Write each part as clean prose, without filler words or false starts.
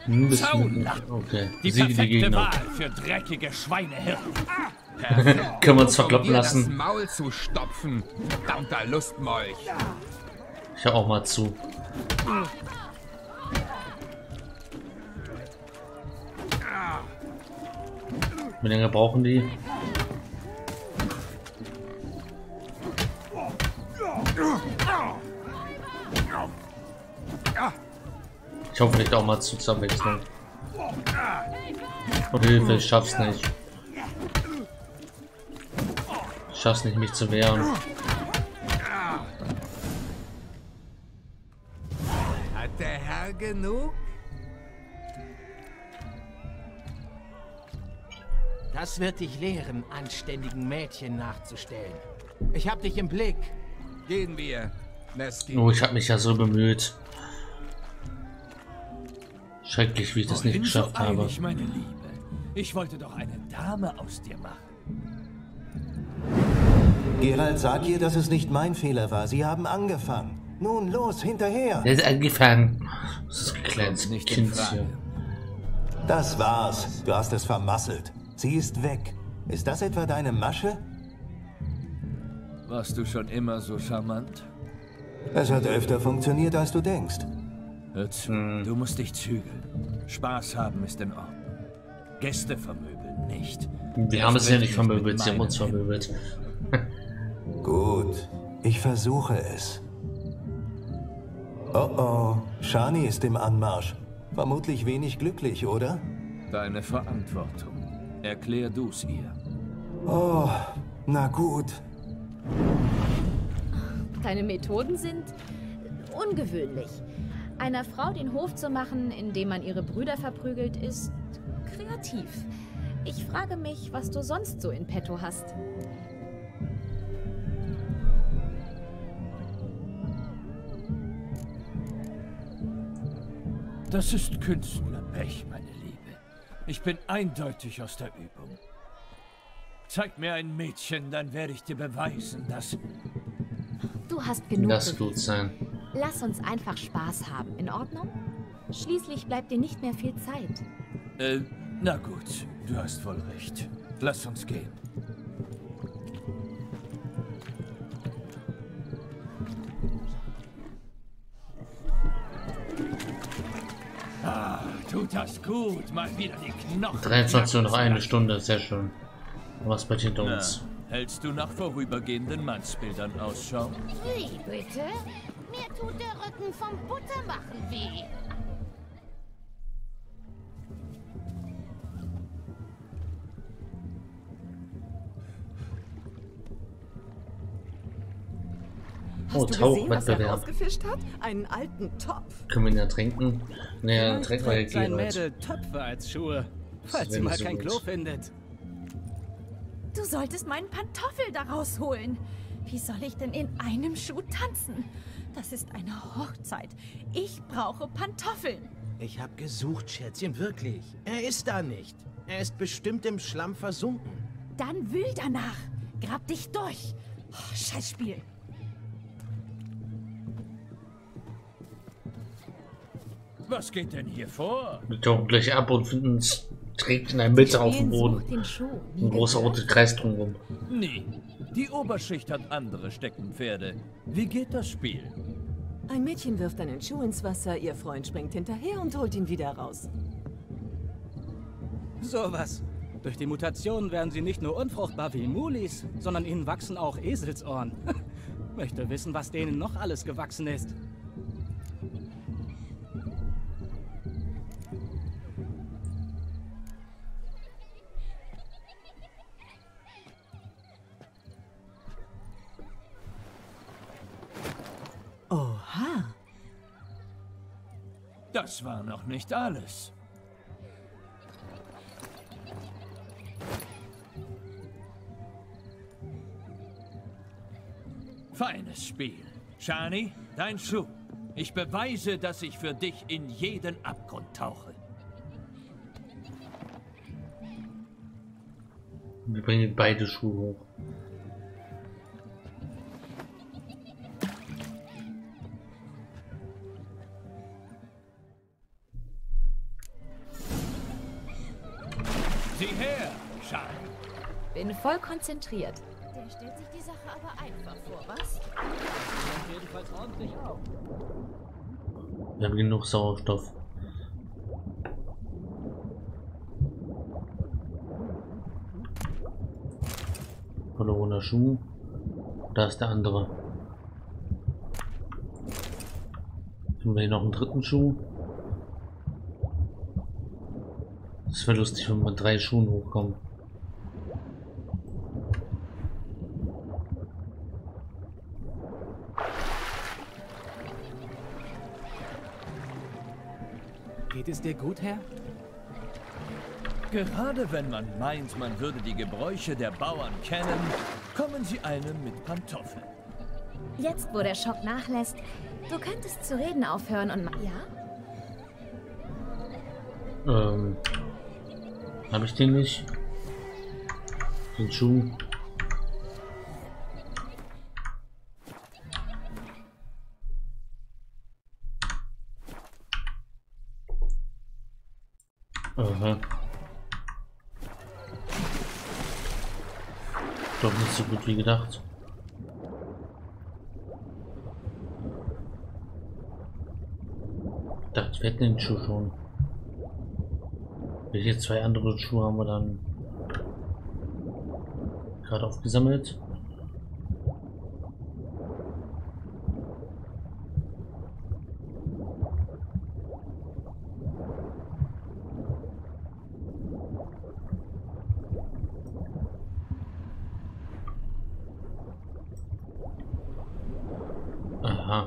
Ein bisschen. Zaunlappen. Okay. Die Siege die perfekte Gegner. Wahl für dreckige Schweinehirten. Können wir uns verkloppen Um dir das lassen? Maul zu stopfen, verdammter Lustmolch. Ich hör auch mal zu. Wie lange brauchen die? Ich hoffe nicht auch mal zur Abwechslung. Oh Hilfe, ich schaff's nicht. Ich schaff's nicht, mich zu wehren. Hat der Herr genug? Das wird dich lehren, anständigen Mädchen nachzustellen. Ich hab dich im Blick. Gehen wir, Nesky. Oh, ich habe mich ja so bemüht. Schrecklich, wie ich das nicht Wohin so geschafft habe. eilig, meine Liebe? Ich wollte doch eine Dame aus dir machen. Geralt, sag ihr, dass es nicht mein Fehler war. Sie haben angefangen. Nun los, hinterher. Der ist angefangen. Das ist ein kleines Kommt nicht in Kind Frage. hier. Das war's. Du hast es vermasselt. Sie ist weg. Ist das etwa deine Masche? Warst du schon immer so charmant? Es hat öfter funktioniert, als du denkst. Hör zu, du musst dich zügeln. Spaß haben ist in Ordnung. Gäste vermöbeln nicht. Wir haben es ja nicht Erst recht vermöbelt, sie haben mit uns meinen vermöbelt. Gut, ich versuche es. Oh oh, Shani ist im Anmarsch. Vermutlich wenig glücklich, oder? Deine Verantwortung. Erklär du's ihr. Oh, na gut. Deine Methoden sind ungewöhnlich. Einer Frau den Hof zu machen, indem man ihre Brüder verprügelt, ist kreativ. Ich frage mich, was du sonst so in petto hast. Das ist Künstlerpech, meine Liebe. Ich bin eindeutig aus der Übung. Zeig mir ein Mädchen, dann werde ich dir beweisen, dass... Du hast genug. Das tut sein. Lass uns einfach Spaß haben, in Ordnung? Schließlich bleibt dir nicht mehr viel Zeit. Na gut, du hast wohl recht. Lass uns gehen. Ah, tut das gut. Mal wieder die Knochen. 23 Uhr noch eine Stunde, sehr schön. Was bei hinter Na, uns? hältst du nach vorübergehenden Mannsbildern Ausschau? Wie bitte? Mir tut der Rücken vom Buttermachen weh. Oh, Hast du gesehen, was er Tauchwettbewerb. rausgefischt hat? Einen alten Topf. Können wir ihn ja trinken? Naja, trinken wir ja Sein Geralt. Mädel Töpfe als Schuhe, falls sie wäre mal nicht so kein gut. Klo findet. Du solltest meinen Pantoffel da rausholen. Wie soll ich denn in einem Schuh tanzen? Das ist eine Hochzeit. Ich brauche Pantoffeln. Ich hab gesucht, Schätzchen, wirklich. Er ist da nicht. Er ist bestimmt im Schlamm versunken. Dann wühl danach. Grab dich durch. Oh, Scheißspiel. Was geht denn hier vor? Wir tauchen gleich ab und finden uns direkt in der Mitte auf dem Sucht Boden. den Schuh. Ein großer roter Kreis drumherum. Nie. Die Oberschicht hat andere Steckenpferde. Wie geht das Spiel? Ein Mädchen wirft einen Schuh ins Wasser, ihr Freund springt hinterher und holt ihn wieder raus. Sowas. Durch die Mutationen werden sie nicht nur unfruchtbar wie Mulis, sondern ihnen wachsen auch Eselsohren. Möchte wissen, was denen noch alles gewachsen ist. Oha. Das war noch nicht alles. Feines Spiel. Shani, dein Schuh. Ich beweise, dass ich für dich in jeden Abgrund tauche. Wir bringen beide Schuhe hoch. Sieh her, Shani. Bin voll konzentriert. Der stellt sich die Sache aber einfach vor, was? Jedenfalls ordentlich auf. Wir haben genug Sauerstoff. Verlorener Schuh. Da ist der andere. Haben wir hier noch einen dritten Schuh? Das wäre lustig, wenn wir mit 3 Schuhen hochkommen. Geht es dir gut, Herr? Gerade wenn man meint, man würde die Gebräuche der Bauern kennen, kommen sie einem mit Pantoffeln. Jetzt, wo der Schock nachlässt, du könntest zu reden aufhören und ja? Habe ich den nicht? Den Schuh? Aha. Doch nicht so gut wie gedacht. Ich dachte, wir hätten den Schuh schon. Welche 2 andere Schuhe haben wir dann gerade aufgesammelt? Aha.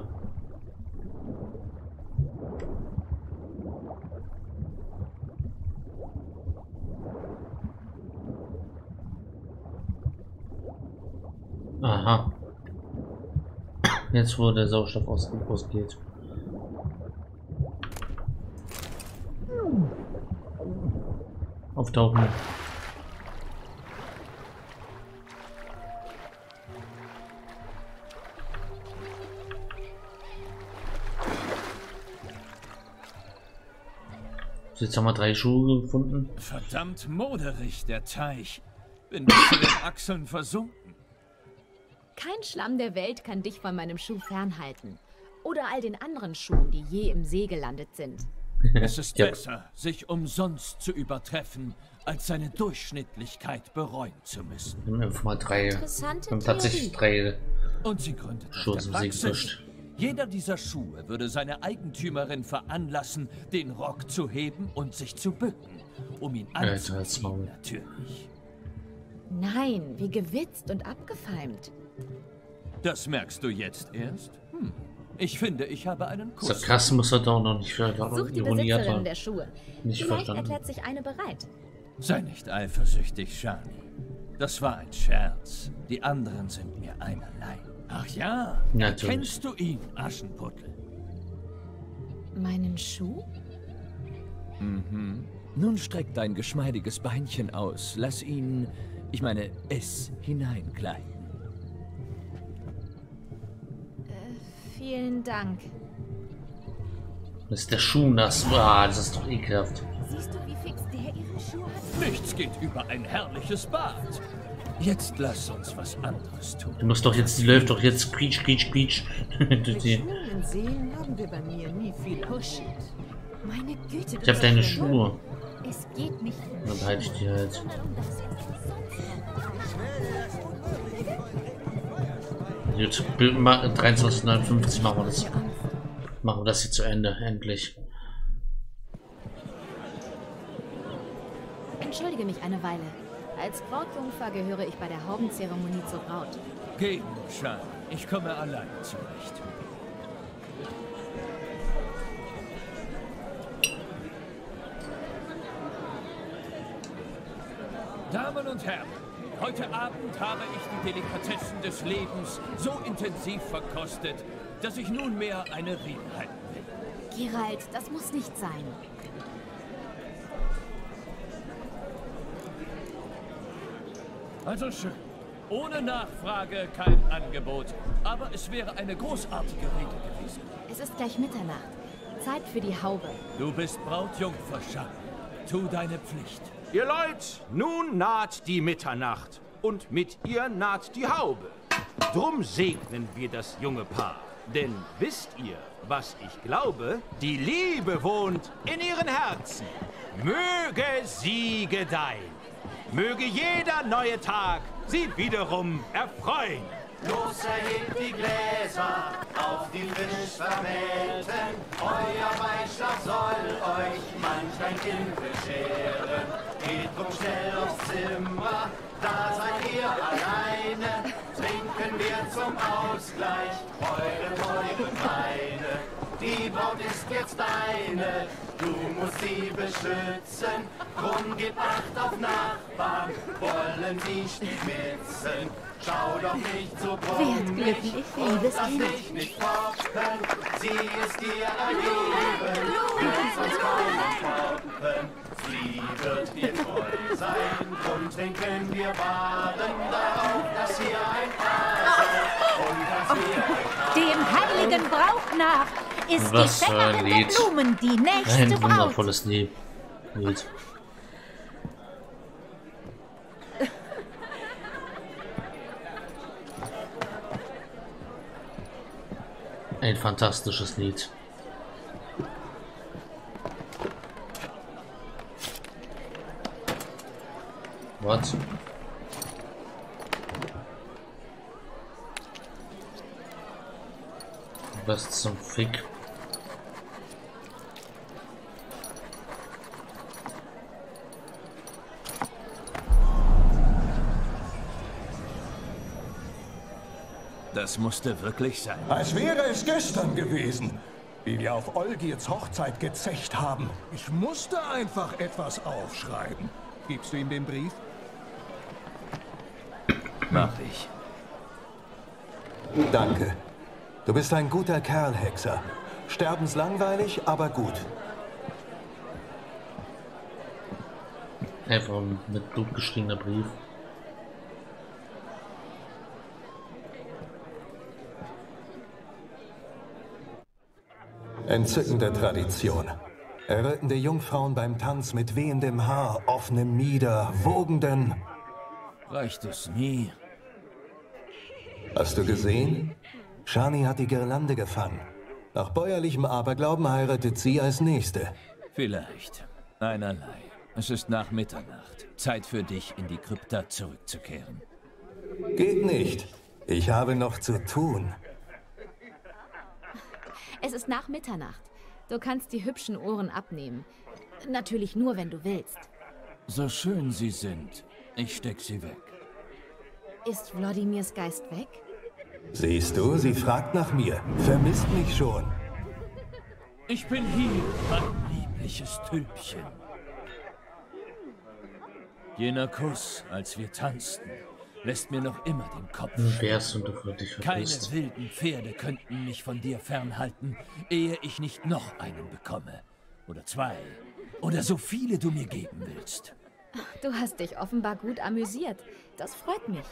Aha. Jetzt wo der Sauerstoff ausgeht. Auftauchen. Jetzt haben wir 3 Schuhe gefunden. Verdammt moderig, der Teich. Bin bis zu den Achseln versunken. Kein Schlamm der Welt kann dich von meinem Schuh fernhalten. Oder all den anderen Schuhen, die je im See gelandet sind. Es ist besser, sich umsonst zu übertreffen, als seine Durchschnittlichkeit bereuen zu müssen. Wir haben einfach mal 3. Interessante Wir haben tatsächlich 3 Und sie gründet auf Schuhe der zum See Praxis. gefischt. Jeder dieser Schuhe würde seine Eigentümerin veranlassen, den Rock zu heben und sich zu bücken, um ihn anzuziehen, natürlich. Nein, wie gewitzt und abgefeimt. Das merkst du jetzt erst? Ich finde, ich habe einen Kuss. Sarkasmus hat auch noch nicht Such die Besitzerin der Schuhe. Nicht Vielleicht verstanden. erklärt sich eine bereit. Sei nicht eifersüchtig, Shani. Das war ein Scherz. Die anderen sind mir einerlei. Ach ja, Natürlich. kennst du ihn, Aschenputtel? Meinen Schuh? Nun streck dein geschmeidiges Beinchen aus. Lass ihn, ich meine, es hineingleiten. Vielen Dank. Ist der Schuh nass? Ah, das ist doch ekelhaft. Siehst du, wie fix der ihre Schuhe hat? Nichts geht über ein herrliches Bad. Jetzt lass uns was anderes tun. Du musst doch jetzt, die läuft doch jetzt quietsch, quietsch, quietsch. Mit schönen Seen haben wir bei mir nie viel Husch. Meine Güte, Ich hab deine Schuhe. Es geht nicht um Dann behalte ich die halt. sondern um das, Gut, 23:59 machen wir das. Machen wir das hier zu Ende, endlich. Entschuldige mich eine Weile. Als Brautjungfer gehöre ich bei der Haubenzeremonie zur Braut. Geh nur, Shani. Ich komme allein zurecht. Damen und Herren, heute Abend habe ich die Delikatessen des Lebens so intensiv verkostet, dass ich nunmehr eine Rede halten will. Geralt, das muss nicht sein. Also schön. Ohne Nachfrage kein Angebot. Aber es wäre eine großartige Rede gewesen. Es ist gleich Mitternacht. Zeit für die Haube. Du bist Brautjungfer, Shani. Tu deine Pflicht. Ihr Leut, nun naht die Mitternacht und mit ihr naht die Haube. Drum segnen wir das junge Paar. Denn wisst ihr, was ich glaube? Die Liebe wohnt in ihren Herzen. Möge sie gedeihen. Möge jeder neue Tag sie wiederum erfreuen. Los, erhebt die Gläser auf die frisch Vermählten. Euer Weißschlaf soll euch manch ein Kind bescheren. Geht drum schnell aufs Zimmer, da seid ihr alleine. Trinken wir zum Ausgleich eure teuren Weine. Die Braut ist jetzt deine, du musst sie beschützen. Drum gib Acht auf Nachbarn, wollen sie stibitzen. Schau doch nicht so brummig und lass dich nicht foppen. Sie ist dir ergeben, wird uns kaum entfoppen. Sie wird dir treu sein, drum trinken wir baden darauf, dass ihr ein Paar seid und dass wir Dem heiligen Brauch nach ist Was die für ein Fängerin der Lied. Blumen die nächste Ein Braut. wundervolles Lied. Ein fantastisches Lied. What? Was zum Fick? Das musste wirklich sein. Als wäre es gestern gewesen, wie wir auf Olgiers Hochzeit gezecht haben. Ich musste einfach etwas aufschreiben. Gibst du ihm den Brief? Mach ich. Danke. Du bist ein guter Kerl, Hexer. Sterbenslangweilig, aber gut. Einfach ein mit Blut geschriebener Brief. Entzückende Tradition. Errötende Jungfrauen beim Tanz mit wehendem Haar, offenem Mieder, wogenden... Reicht es nie? Hast du gesehen? Shani hat die Girlande gefangen. Nach bäuerlichem Aberglauben heiratet sie als Nächste. Vielleicht. Einerlei. Es ist nach Mitternacht. Zeit für dich, in die Krypta zurückzukehren. Geht nicht. Ich habe noch zu tun. Es ist nach Mitternacht. Du kannst die hübschen Ohren abnehmen. Natürlich nur, wenn du willst. So schön sie sind, ich steck sie weg. Ist Wladimirs Geist weg? Siehst du, sie fragt nach mir. Vermisst mich schon. Ich bin hier, mein liebliches Tülpchen. Jener Kuss, als wir tanzten, lässt mir noch immer den Kopf Wärst und du für dich Keine verpisst. wilden Pferde könnten mich von dir fernhalten, ehe ich nicht noch einen bekomme. Oder zwei. Oder so viele du mir geben willst. Du hast dich offenbar gut amüsiert. Das freut mich.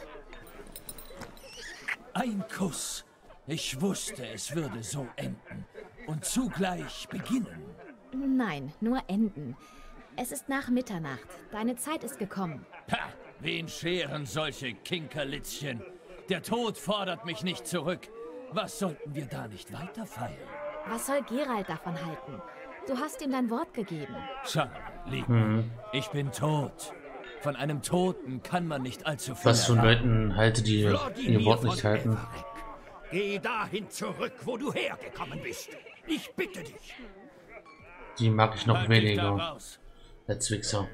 Ein Kuss. Ich wusste, es würde so enden. Und zugleich beginnen. Nein, nur enden. Es ist nach Mitternacht. Deine Zeit ist gekommen. Ha! Wen scheren solche Kinkerlitzchen? Der Tod fordert mich nicht zurück. Was sollten wir da nicht weiter feiern? Was soll Geralt davon halten? Du hast ihm dein Wort gegeben. Schau, Lieb. Ich bin tot. Von einem Toten kann man nicht allzu viel Was von erwarten. Leuten halte, die ihr Wort nicht halten? Geh dahin zurück, wo du hergekommen bist. Ich bitte dich. Die mag ich noch Halt dich da weniger. raus. Als Wichser.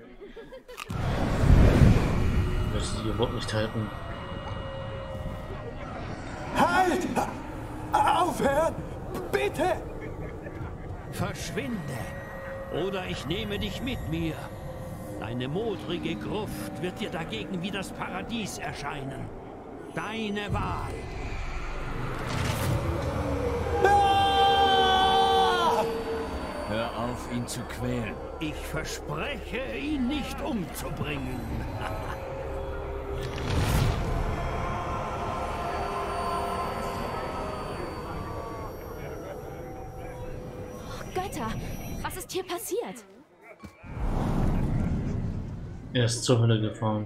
Weil sie ihr Wort nicht halten. Halt! Aufhören! Bitte! Verschwinde, oder ich nehme dich mit mir. Deine modrige Gruft wird dir dagegen wie das Paradies erscheinen. Deine Wahl. Hör auf, ihn zu quälen. Ich verspreche, ihn nicht umzubringen. Götter, was ist hier passiert? Er ist zur Hölle gefahren.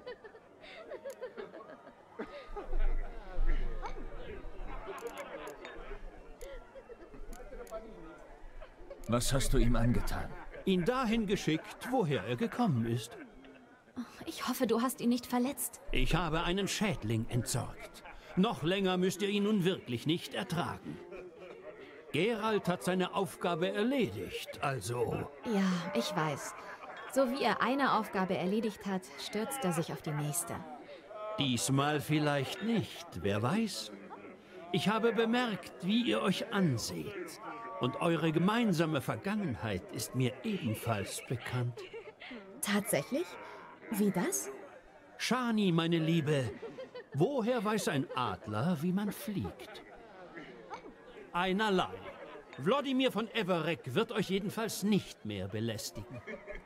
Was hast du ihm angetan? Ihn dahin geschickt, woher er gekommen ist. Ich hoffe, du hast ihn nicht verletzt. Ich habe einen Schädling entsorgt. Noch länger müsst ihr ihn nun wirklich nicht ertragen. Geralt hat seine Aufgabe erledigt, also... Ja, ich weiß. So wie er eine Aufgabe erledigt hat, stürzt er sich auf die nächste. Diesmal vielleicht nicht, wer weiß. Ich habe bemerkt, wie ihr euch anseht. Und eure gemeinsame Vergangenheit ist mir ebenfalls bekannt. Tatsächlich? Wie das? Shani, meine Liebe, woher weiß ein Adler, wie man fliegt? Einerlei. Wlodimir von Everec wird euch jedenfalls nicht mehr belästigen.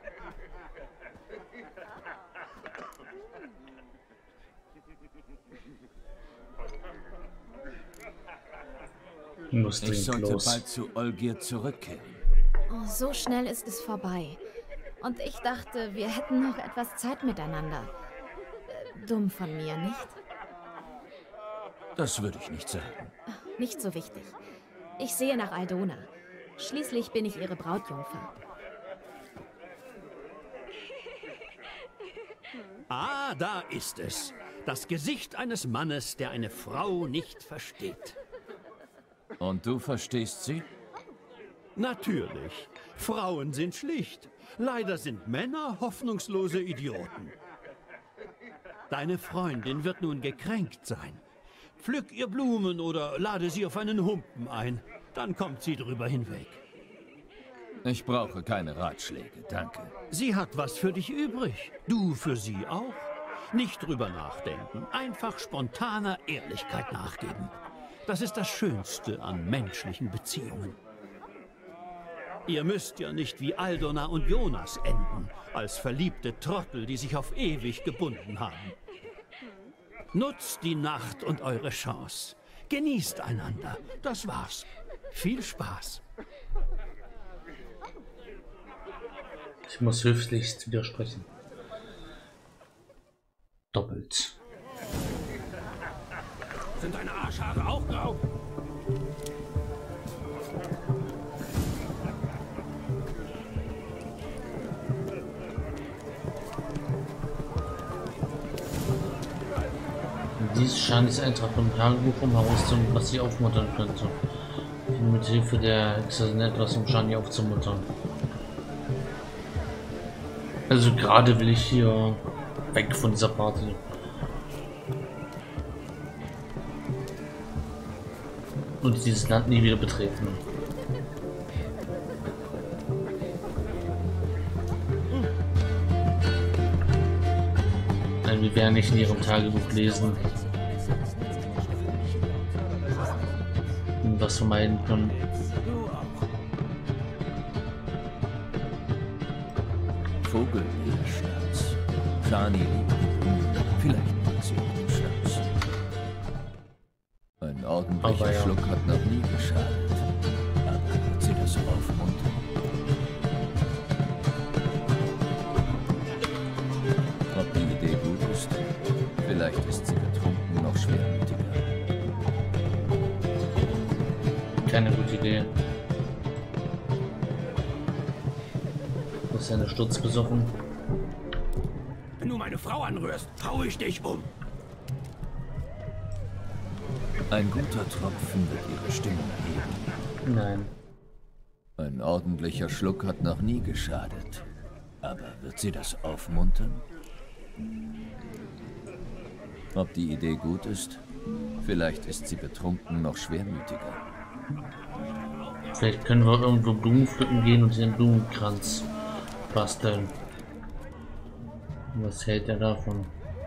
Ich sollte bald zu Olgierd zurückkehren. Oh, so schnell ist es vorbei. Und ich dachte, wir hätten noch etwas Zeit miteinander. Dumm von mir, nicht? Das würde ich nicht sagen. Nicht so wichtig. Ich sehe nach Aldona. Schließlich bin ich ihre Brautjungfer. Ah, da ist es. Das Gesicht eines Mannes, der eine Frau nicht versteht. Und du verstehst sie? Natürlich. Frauen sind schlicht. Leider sind Männer hoffnungslose Idioten. Deine Freundin wird nun gekränkt sein. Pflück ihr Blumen oder lade sie auf einen Humpen ein. Dann kommt sie drüber hinweg. Ich brauche keine Ratschläge, danke. Sie hat was für dich übrig. Du für sie auch. Nicht drüber nachdenken. Einfach spontaner Ehrlichkeit nachgeben. Das ist das Schönste an menschlichen Beziehungen. Ihr müsst ja nicht wie Aldona und Jonas enden, als verliebte Trottel, die sich auf ewig gebunden haben. Nutzt die Nacht und eure Chance. Genießt einander. Das war's. Viel Spaß. Ich muss höflichst widersprechen. Doppelt. Sind deine Arschhaare auch grau? Dies scheint es Eintrag vom Tagebuch, um herauszufinden, was sie aufmuntern könnte. Mit Hilfe der Hexe etwas, um Shani aufzumuntern. Also gerade will ich hier weg von dieser Party. Und dieses Land nie wieder betreten. Nein, wir werden nicht in ihrem Tagebuch lesen. Und was vermeiden können. Vogelmeerschnaps. Shani liebt die Blumen. Vielleicht mag sie auch den Schnaps. Ein ordentlicher Schluck hat noch nie geschadet. Aber wird sie das aufmuntern? Ob die Idee gut ist? Vielleicht ist sie betrunken noch schwermütiger. Keine gute Idee. Ist eine sturzbesoffen. Wenn du meine Frau anrührst, hau ich dich um. Ein guter Tropfen wird ihre Stimmung heben. Nein. Ein ordentlicher Schluck hat noch nie geschadet. Aber wird sie das aufmuntern? Ob die Idee gut ist? Vielleicht ist sie betrunken noch schwermütiger. Vielleicht können wir irgendwo Blumen pflücken gehen und den Blumenkranz basteln. Was hält er davon?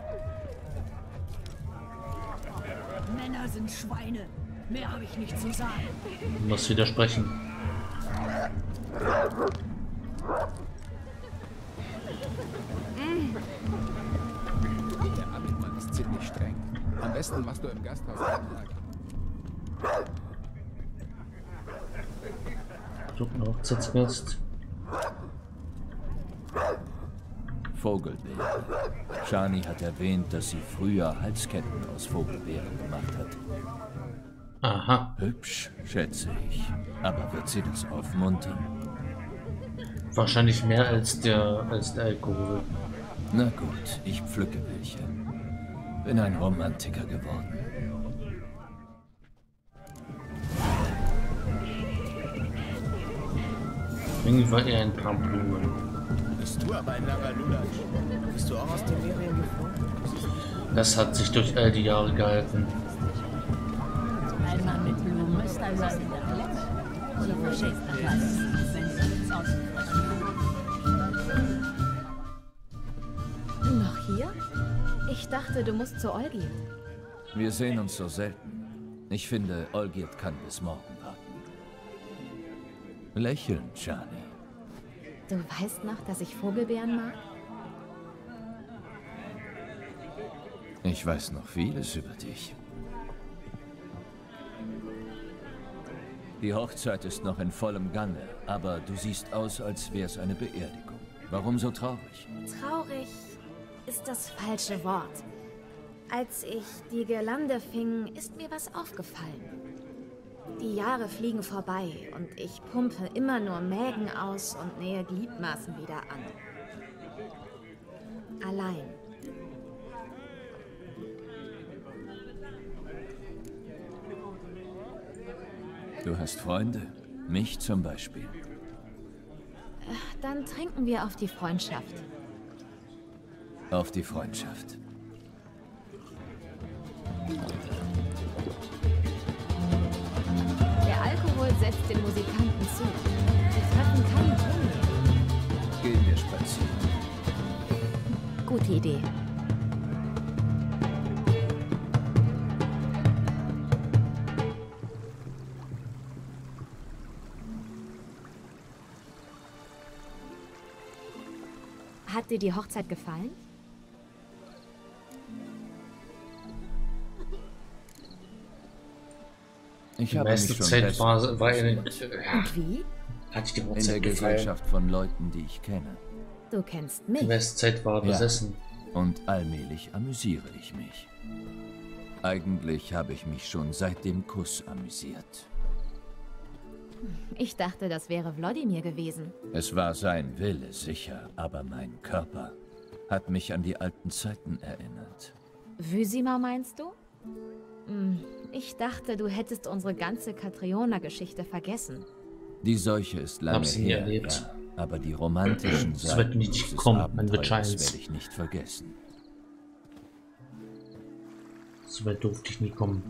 Männer sind Schweine. Mehr habe ich nicht zu sagen. Ich muss widersprechen. Der Abendmann ist ziemlich streng. Am besten machst du im Gasthaus Antrag. Hochzeitsgast. Vogelbeere. Shani hat erwähnt, dass sie früher Halsketten aus Vogelbeeren gemacht hat. Aha. Hübsch, schätze ich. Aber wird sie das aufmuntern? Wahrscheinlich mehr als der Alkohol. Na gut, ich pflücke welche. Bin ein Romantiker geworden. Irgendwie war eher ein paar Blumen. Bist du aber ein langer Lulatsch? Bist du auch aus den Ferien geflogen? Das hat sich durch all die Jahre gehalten. Ein Mann mit Blumen ist ein Mann in der Welt. Sie versteht das alles, wenn sie ins Außen. Noch hier? Ich dachte, du musst zu Olgierd. Wir sehen uns so selten. Ich finde, Olgierd kann bis morgen warten. Lächeln, Shani. Du weißt noch, dass ich Vogelbeeren mag? Ich weiß noch vieles über dich. Die Hochzeit ist noch in vollem Gange, aber du siehst aus, als wäre es eine Beerdigung. Warum so traurig? Traurig ist das falsche Wort. Als ich die Girlande fing, ist mir was aufgefallen. Die Jahre fliegen vorbei und ich pumpe immer nur Mägen aus und nähe Gliedmaßen wieder an. Allein. Du hast Freunde? Mich zum Beispiel. Dann trinken wir auf die Freundschaft. Auf die Freundschaft. Der Alkohol setzt den Musikanten zu. Sie treffen keinen Ton mehr. Gehen wir spazieren. Gute Idee. Hat dir die Hochzeit gefallen? Ich Die habe meiste mich schon Zeit war eine, Und wie? Hat ich die in Hochzeit der gefallen. Gesellschaft von Leuten, die ich kenne. Du kennst Die mich. meiste Zeit war besessen. Und allmählich amüsiere ich mich. Eigentlich habe ich mich schon seit dem Kuss amüsiert. Ich dachte, das wäre Wladimir gewesen. Es war sein Wille, sicher, aber mein Körper hat mich an die alten Zeiten erinnert. Wysima meinst du? Ich dachte, du hättest unsere ganze Katriona-Geschichte vergessen. Die Seuche ist lange Hab's nie her, erlebt. ja, aber die romantischen Es wird Seiten nicht dieses kommen, man wird Abenteuers scheint's. werde ich nicht vergessen. So weit durfte ich nie kommen.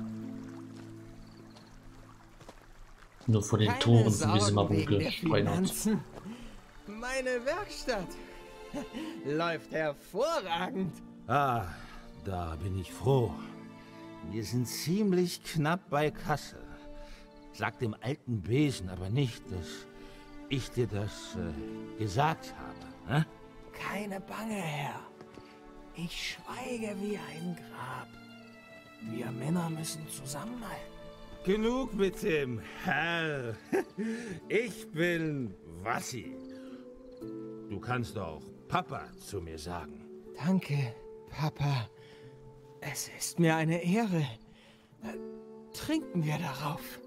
Nur vor den Keine Toren sind wir immer Sorgen wegen der gestreunert. Finanzen. Meine Werkstatt läuft hervorragend. Ah, da bin ich froh. Wir sind ziemlich knapp bei Kasse. Sag dem alten Besen aber nicht, dass ich dir das gesagt habe. Hä? Keine Bange, Herr. Ich schweige wie ein Grab. Wir Männer müssen zusammenhalten. Genug mit dem Herr. Ich bin Wassi. Du kannst auch Papa zu mir sagen. Danke, Papa. Es ist mir eine Ehre. Trinken wir darauf.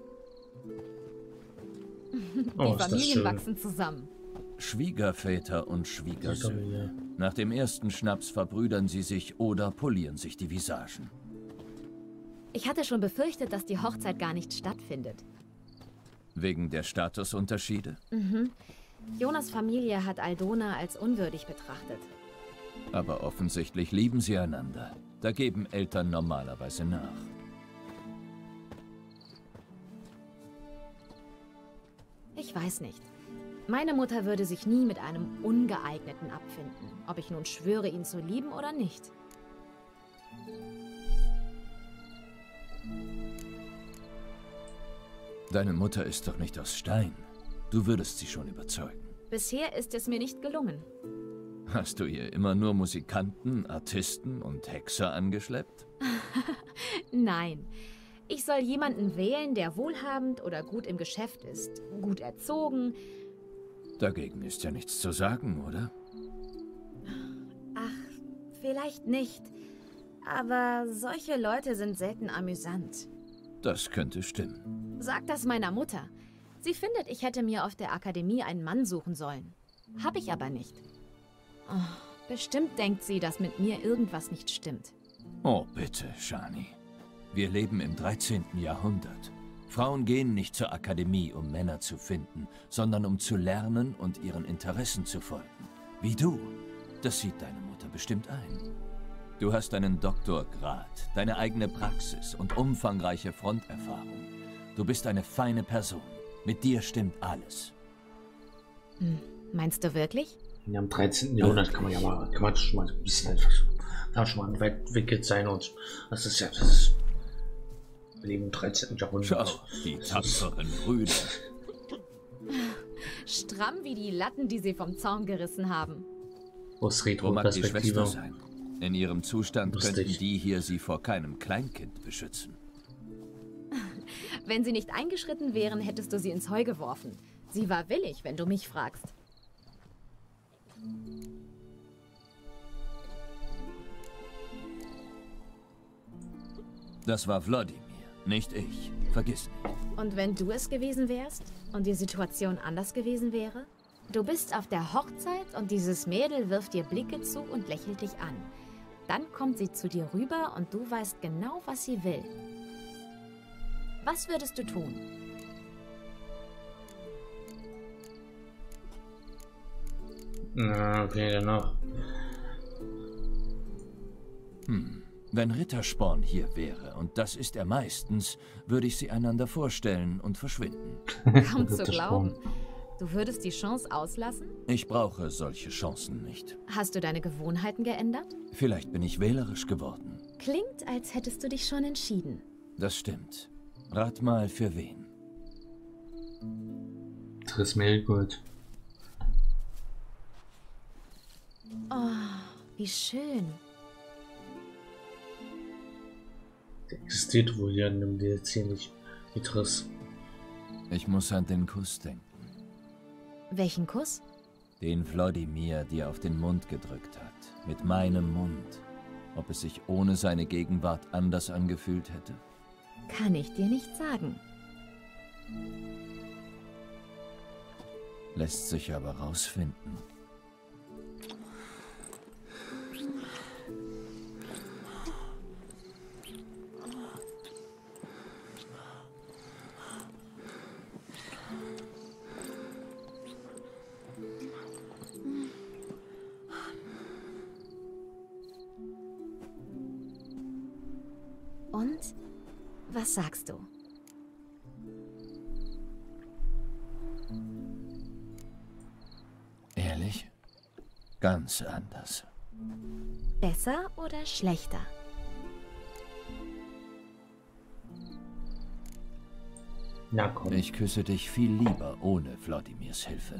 Die Familien wachsen zusammen. Schwiegerväter und Schwiegersöhne. Nach dem ersten Schnaps verbrüdern sie sich oder polieren sich die Visagen. Ich hatte schon befürchtet, dass die Hochzeit gar nicht stattfindet. Wegen der Statusunterschiede? Jonas Familie hat Aldona als unwürdig betrachtet. Aber offensichtlich lieben sie einander. Da geben Eltern normalerweise nach. Ich weiß nicht. Meine Mutter würde sich nie mit einem Ungeeigneten abfinden, ob ich nun schwöre, ihn zu lieben oder nicht. Deine Mutter ist doch nicht aus Stein. Du würdest sie schon überzeugen. Bisher ist es mir nicht gelungen. Hast du ihr immer nur Musikanten, Artisten und Hexer angeschleppt? Nein. Ich soll jemanden wählen, der wohlhabend oder gut im Geschäft ist, gut erzogen. Dagegen ist ja nichts zu sagen, oder? Vielleicht nicht. Aber solche Leute sind selten amüsant. Das könnte stimmen. Sag das meiner Mutter. Sie findet, ich hätte mir auf der Akademie einen Mann suchen sollen. Hab ich aber nicht. Oh, bestimmt denkt sie, dass mit mir irgendwas nicht stimmt. Oh, bitte, Shani. Wir leben im 13. Jahrhundert. Frauen gehen nicht zur Akademie, um Männer zu finden, sondern um zu lernen und ihren Interessen zu folgen. Wie du. Das sieht deine Mutter bestimmt ein. Du hast einen Doktorgrad, deine eigene Praxis und umfangreiche Fronterfahrung. Du bist eine feine Person. Mit dir stimmt alles. Meinst du wirklich? Ja, im 13. Jahrhundert kann man schon mal ein bisschen einfach so. Kann schon mal weit entwickelt sein und das ist ja, wir leben im 13. Jahrhundert. Schau, die tapferen Brüder. Stramm wie die Latten, die sie vom Zaun gerissen haben. Aus Wo mag die Schwester Retro-Perspektive. sein? In ihrem Zustand könnten Lustig. die hier sie vor keinem Kleinkind beschützen. Wenn sie nicht eingeschritten wären, hättest du sie ins Heu geworfen. Sie war willig, wenn du mich fragst. Das war Wladimir, nicht ich. Vergiss nicht. Und wenn du es gewesen wärst und die Situation anders gewesen wäre? Du bist auf der Hochzeit und dieses Mädel wirft dir Blicke zu und lächelt dich an. Dann kommt sie zu dir rüber und du weißt genau, was sie will. Was würdest du tun? Na, okay, genau. Wenn Rittersporn hier wäre, und das ist er meistens, würde ich sie einander vorstellen und verschwinden. Kaum zu glauben. Du würdest die Chance auslassen? Ich brauche solche Chancen nicht. Hast du deine Gewohnheiten geändert? Vielleicht bin ich wählerisch geworden. Klingt, als hättest du dich schon entschieden. Das stimmt. Rat mal, für wen? Triss Melgold. Oh, wie schön. Der existiert wohl ja in dem DLC nicht. Wie Triss. Ich muss an den Kuss denken. Welchen Kuss? Den Wladimir dir auf den Mund gedrückt hat. Mit meinem Mund. Ob es sich ohne seine Gegenwart anders angefühlt hätte? Kann ich dir nicht sagen. Lässt sich aber rausfinden. Und? Was sagst du? Ehrlich? Ganz anders. Besser oder schlechter? Na komm. Ich küsse dich viel lieber ohne Wladimirs Hilfe.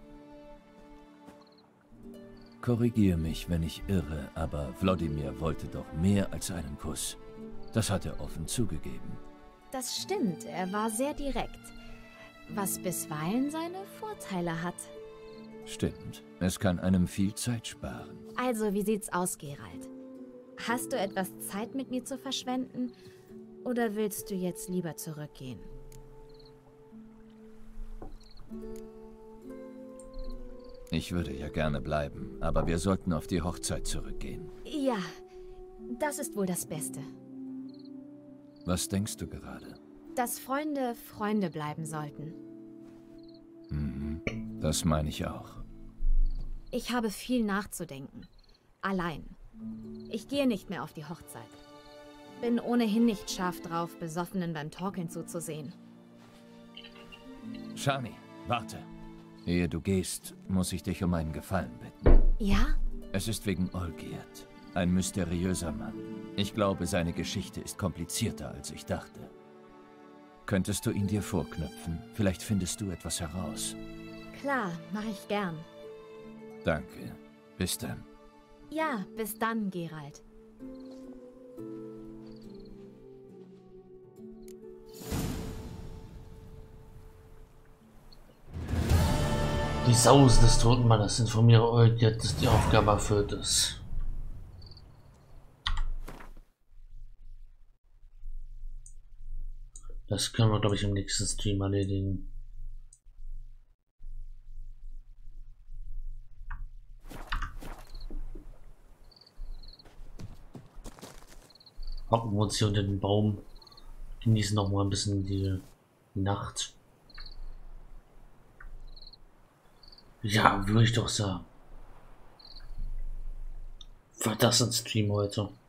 Korrigiere mich, wenn ich irre, aber Wladimir wollte doch mehr als einen Kuss. Das hat er offen zugegeben. Das stimmt, er war sehr direkt. Was bisweilen seine Vorteile hat. Stimmt, es kann einem viel Zeit sparen. Also, wie sieht's aus, Geralt? Hast du etwas Zeit mit mir zu verschwenden? Oder willst du jetzt lieber zurückgehen? Ich würde ja gerne bleiben, aber wir sollten auf die Hochzeit zurückgehen. Ja, das ist wohl das Beste. Was denkst du gerade? Dass Freunde Freunde bleiben sollten. Mhm, das meine ich auch. Ich habe viel nachzudenken. Allein. Ich gehe nicht mehr auf die Hochzeit. Bin ohnehin nicht scharf drauf, Besoffenen beim Torkeln zuzusehen. Shani, warte. Ehe du gehst, muss ich dich um einen Gefallen bitten. Ja? Es ist wegen Olgierd. Ein mysteriöser Mann. Ich glaube, seine Geschichte ist komplizierter, als ich dachte. Könntest du ihn dir vorknöpfen? Vielleicht findest du etwas heraus. Klar, mache ich gern. Danke. Bis dann. Ja, bis dann, Geralt. Die Sausen des toten Mannes informiere euch, dass die Aufgabe erfüllt ist. Das können wir, glaube ich, im nächsten Stream erledigen. Hocken wir uns hier unter den Baum, genießen noch mal ein bisschen die Nacht. Ja, würde ich doch sagen. War das ein Stream heute?